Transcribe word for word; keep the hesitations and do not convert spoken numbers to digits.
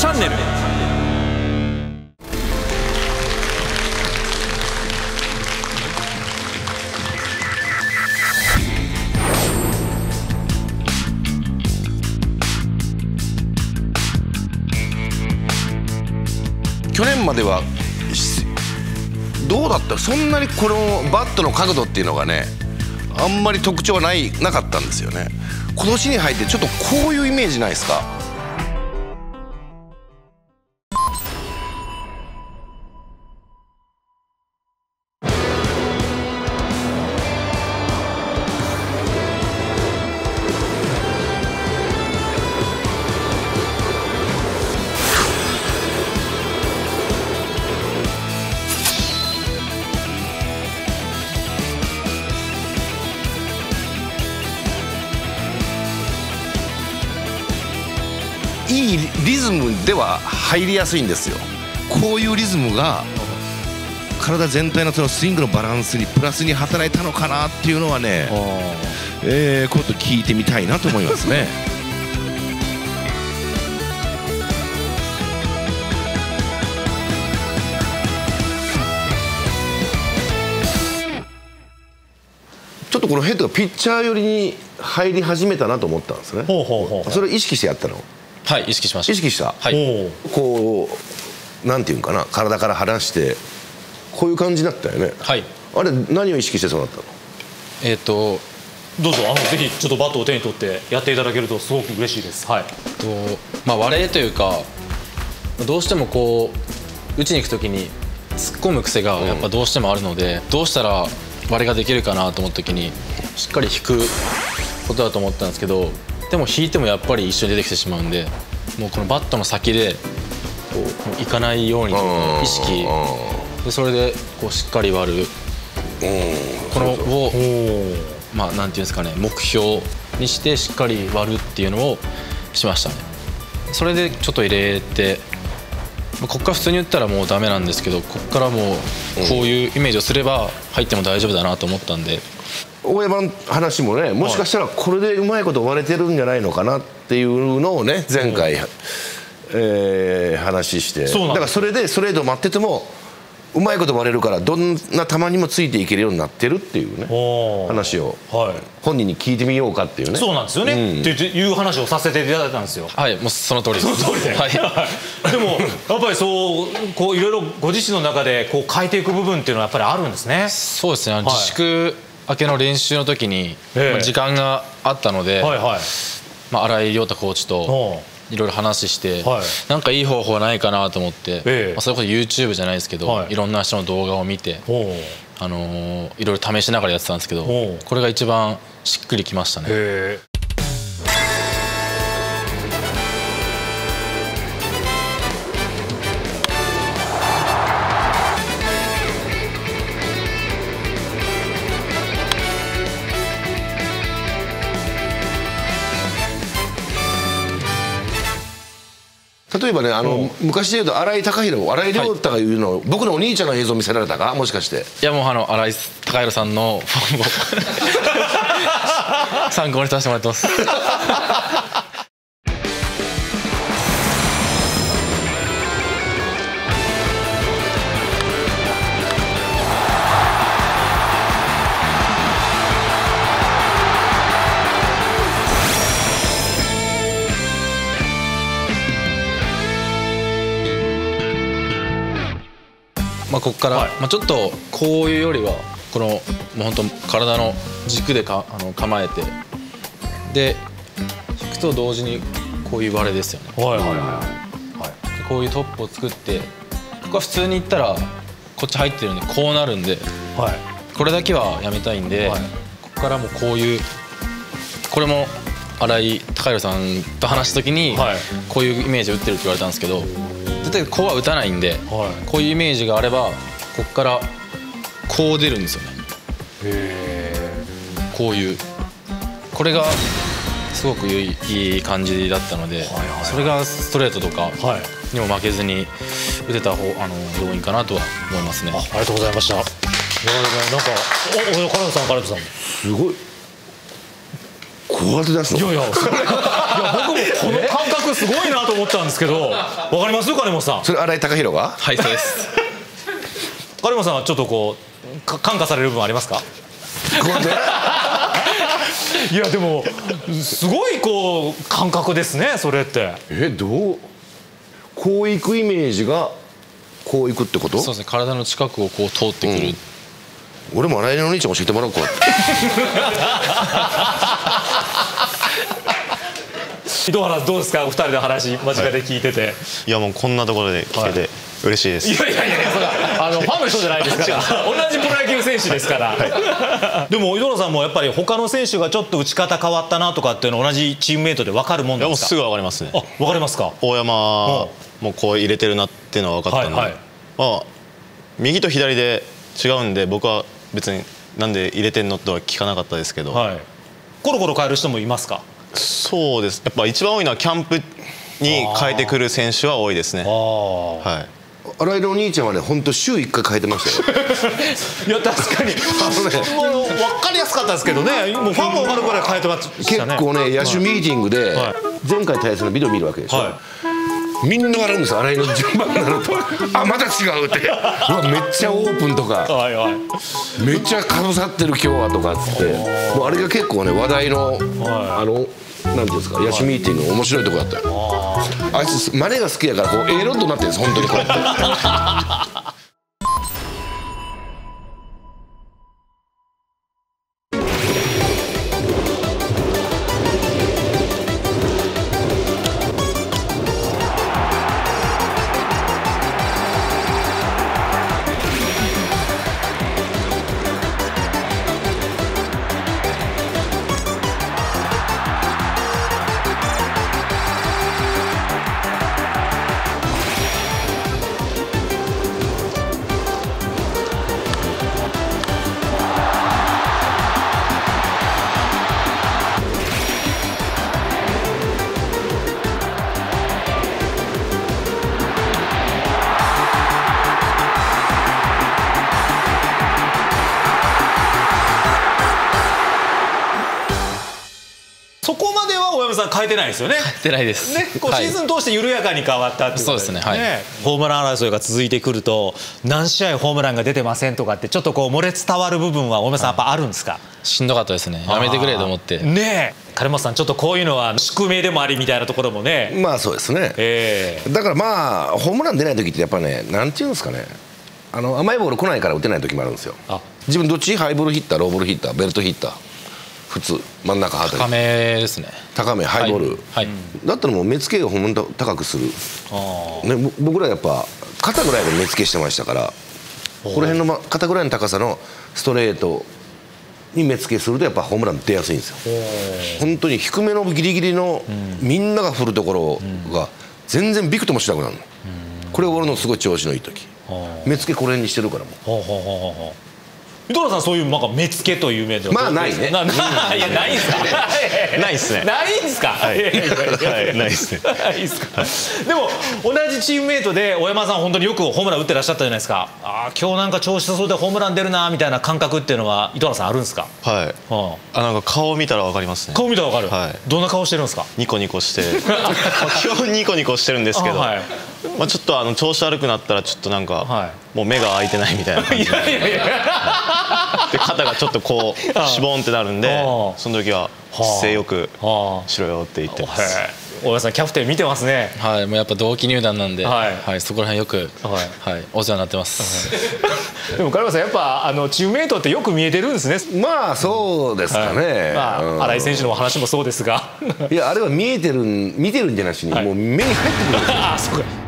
チャンネル。 去年まではどうだった？そんなにこのバットの角度っていうのがね、あんまり特徴はないなかったんですよね。今年に入ってちょっとこういうイメージないですか？いいリズムでは入りやすいんですよ。こういうリズムが体全体のそのスイングのバランスにプラスに働いたのかなっていうのはね、えー、こういうこと聞いてみたいなと思いますね。ちょっとこのヘッドがピッチャー寄りに入り始めたなと思ったんですね。ほうほうほう。それを意識してやったの？ はい、意識しました。 意識した。 はい。 こうなんていうんかな、体から離してこういう感じだったよね。 はい。 あれ何を意識してそうだったの？ えっとどうぞ、あのぜひちょっとバットを手に取ってやっていただけるとすごく嬉しいです。はい。 とまあ割れというか、どうしてもこう打ちに行くときに突っ込む癖がやっぱどうしてもあるので、うん、どうしたら割れができるかなと思ったときにしっかり引くことだと思ったんですけど、でも引いてもやっぱり一緒に出てきてしまうんで、もうこのバットの先でこういかないように意識で、それでこうしっかり割る、このをまあなんていうんですかね、目標にしてしっかり割るっていうのをしましたね。それでちょっと入れて、ここから普通に打ったらもうダメなんですけど、ここからもうこういうイメージをすれば入っても大丈夫だなと思ったんで。 大山の話もね、もしかしたらこれでうまいこと割れてるんじゃないのかなっていうのをね、前回、うんえー、話して、だからそれでストレート待っててもうまいこと割れるから、どんな球にもついていけるようになってるっていうね話を本人に聞いてみようかっていうね。 そうなんですよね、うん、っていう話をさせていただいたんですよ。 はい、もうその通りです。 その通りで、はい、でもやっぱりそうこういろいろご自身の中でこう変えていく部分っていうのはやっぱりあるんですね。 そうですね、はい、自粛明けの練習の時に、えー、時間があったので、はいはい、まあ、新井亮太コーチといろいろ話して、はい、なんかいい方法はないかなと思って、えーまあ、それこそ ユーチューブ じゃないですけど、はい、いろんな人の動画を見て、あのー、いろいろ試しながらやってたんですけど、これが一番しっくりきましたね。えー例えばね、あの昔でいうと新井貴弘、新井亮太が言うの、はい、僕のお兄ちゃんの映像見せられたか、もしかして。 いやもうあの新井貴弘さんのフォームを参考にさせてもらってます。まあここから、はい、まあちょっとこういうよりはこのもう本当体の軸でかあの構えて、で引くと同時にこういう割れですよね。はいはいはい、はい、こういうトップを作って、ここは普通にいったらこっち入ってるんでこうなるんで、はい、これだけはやめたいんで、はい、ここからもうこういう、これも新井貴弘さんと話した時に、はい、こういうイメージ打ってるって言われたんですけど、絶対こうは打たないんで、はい、こういうイメージがあればここからこう出るんですよね。へー、こういう、これがすごくいい、いい感じだったので、はいはいはい、それがストレートとかにも負けずに打てた方、あの要因かなとは思いますね。 あ, ありがとうございました。いやなんかお金田さん、金田さんすごいこうやって出すの。 いやいや、それいや僕もこの感覚すごいなと思ってったんですけど、わかります金本さん？ それ新井貴弘が？ はい、そうです。 金本さんはちょっとこうか感化される部分ありますか？いやでもすごいこう感覚ですねそれって。 えどうこういくイメージがこういくってこと？ そうですね、体の近くをこう通ってくる、 うん、俺も新井のお兄ちゃん教えてもらおうか。 井戸原どうですかお二人の話間近で聞いてて。はい、 いやもうこんなところで聞けて嬉しいです。 いやいやいやそれあのファンの人じゃないですから同じプロ野球選手ですから、はい、でも井戸原さんもやっぱり他の選手がちょっと打ち方変わったなとかっていうの同じチームメイトで分かるもんなんですか？ いやもうすぐ分かりますね。 あ分かりますか？ 大山もこう入れてるなっていうのは分かったので、はいはい、まあ右と左で違うんで僕は別になんで入れてんのとは聞かなかったですけど、はい、 コロコロ変える人もいますか？ そうです。やっぱ一番多いのはキャンプに変えてくる選手は多いですね。はい、 新井のお兄ちゃんはね本当週いっかい変えてましたよ。 いや確かにあの、ね、もう分かりやすかったですけどね、もうファンも分かるぐらい変えてましたね。 結構ね野手ミーティングで前回対戦のビデオ見るわけでしょ、はい、みんな笑うんですよ新井の順番になるとあまた違うってうわめっちゃオープンとか、はいはい、めっちゃかぶさってる今日はとかっつってもうあれが結構ね話題の、はい、あのなんていうんですか野手ミーティングの面白いとこだったよ。あいつマネが好きやからこうエロッとなってるんです本当にこうやって。 そこまでは大山さん変えてないですよね。 変えてないです。 ね、こうシーズン通して緩やかに変わったっていうことですね。そうですね。はい。ホームラン争いが続いてくると何試合ホームランが出てませんとかってちょっとこう漏れ伝わる部分は大山さんやっぱあるんですか？ しんどかったですね。やめてくれと思って。 ねえ、金本さんちょっとこういうのは宿命でもありみたいなところもね。 まあそうですね。えー、だからまあホームラン出ない時ってやっぱねなんていうんですかね。あの甘いボール来ないから打てない時もあるんですよ。自分どっちハイボールヒッターローボールヒッターベルトヒッター。普通真ん中あたり高めですね。 高めハイボール、はいはい、だったらもう目付けを本当高くする、ね、僕らやっぱ肩ぐらいで目付けしてましたからこの辺の、ま、肩ぐらいの高さのストレートに目付けするとやっぱホームラン出やすいんですよ。本当に低めのギリギリの、うん、みんなが振るところが全然ビクともしなくなるの、うん、これが俺のすごい調子のいい時目付けこれにしてるからもう。 井戸原さんそういうなんか目付けという面ではまあないね。 なないやないんすか。 ないっすね。 ないんすか。 はい。ないっすね。 ないっすか。でも同じチームメイトで大山さん本当によくホームラン打ってらっしゃったじゃないですか。ああ今日なんか調子そうでホームラン出るなみたいな感覚っていうのは井戸原さんあるんですか。 はい。あなんか顔見たらわかりますね。 顔見たらわかる。はい。どんな顔してるんですか。 ニコニコして。基本ニコニコしてるんですけど。はい。まあちょっとあの調子悪くなったらちょっとなんか、はい、もう目が開いてないみたいな感じで。いやいやいや。で肩がちょっとこうしぼんってなるんでその時は姿勢よくしろよって言ってます。 大山さんキャプテン見てますね。 はい、もうやっぱ同期入団なんで、はいはい、そこら辺よく、はいはい、お世話になってます。 でも金本さんやっぱあのチームメイトってよく見えてるんですね。 まあそうですかね。 はい、まあ、うん、新井選手のお話もそうですがいやあれは見えてる見てるんじゃなしに、はい、もう目に入ってくるんですよ。あそうか